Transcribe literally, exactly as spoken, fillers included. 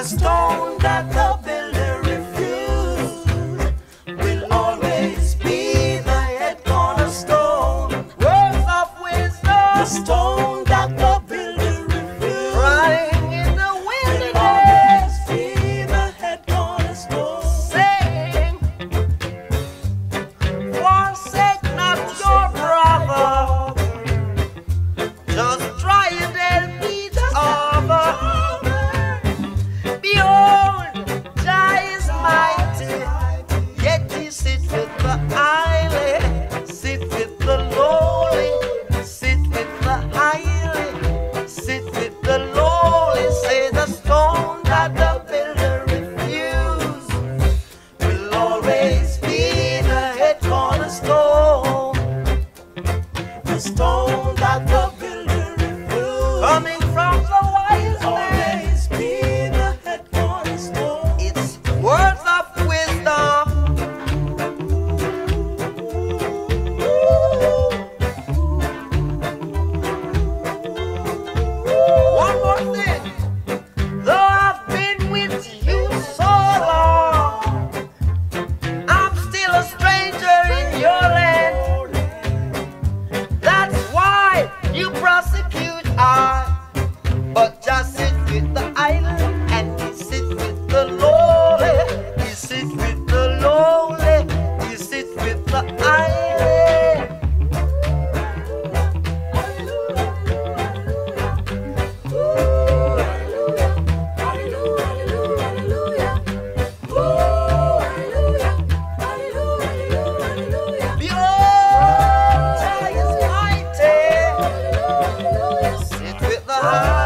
The stone that the builder refused will always be the head cornerstone. Words of wisdom. The stone that the builder refused, crying in the wilderness, will always be the head cornerstone. Saying, forsake not your brother, just try and help each other. Behold, Jah is mighty, yet he sits with the highly, sit with the lowly, sit with the highly, sit with the lowly. Say the stone that the builder refused will always be the head cornerstone. The stone that the builder refused, coming from the wise man, always be the head cornerstone. It's words of wisdom. One more thing. Though I've been with you so long, I'm still a stranger in your land. That's why you prosecute I, but just sit with the idle and he sits with the lowly. He sits with the lowly. He sits with the idle. Behold, Jah is mighty. Sit with the high.